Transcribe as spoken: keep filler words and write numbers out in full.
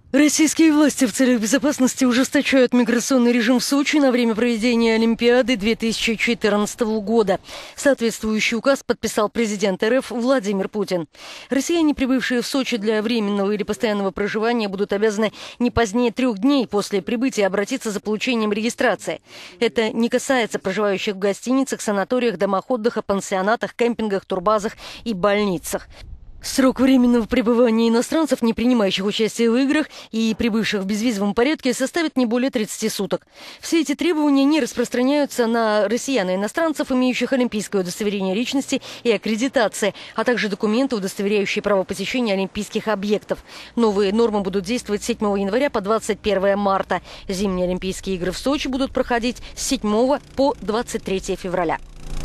Российские власти в целях безопасности ужесточают миграционный режим в Сочи на время проведения Олимпиады две тысячи четырнадцатого года. Соответствующий указ подписал президент РФ Владимир Путин. Россияне, прибывшие в Сочи для временного или постоянного проживания, будут обязаны не позднее трех дней после прибытия обратиться за получением регистрации. Это не касается проживающих в гостиницах, санаториях, домах отдыха, пансионатах, кемпингах, турбазах и больницах. Срок временного пребывания иностранцев, не принимающих участие в играх и прибывших в безвизовом порядке, составит не более тридцати суток. Все эти требования не распространяются на россиян и иностранцев, имеющих олимпийское удостоверение личности и аккредитации, а также документы, удостоверяющие право посещения олимпийских объектов. Новые нормы будут действовать с седьмого января по двадцать первое марта. Зимние Олимпийские игры в Сочи будут проходить с седьмого по двадцать третье февраля.